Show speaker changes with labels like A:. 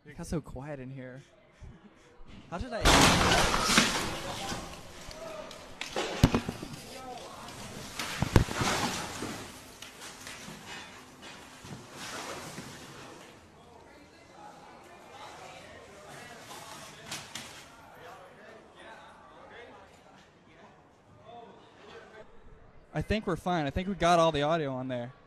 A: It got so quiet in here. How should I? I think we're fine. I think we got all the audio on there.